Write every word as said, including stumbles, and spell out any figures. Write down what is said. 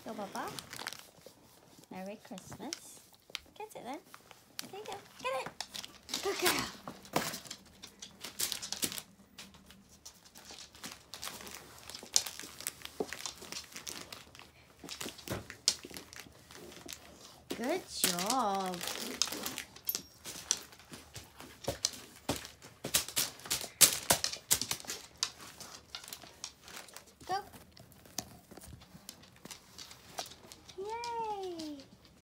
Go, Baba. Merry Christmas. Get it then. There you go. Get it. Good girl. Good job.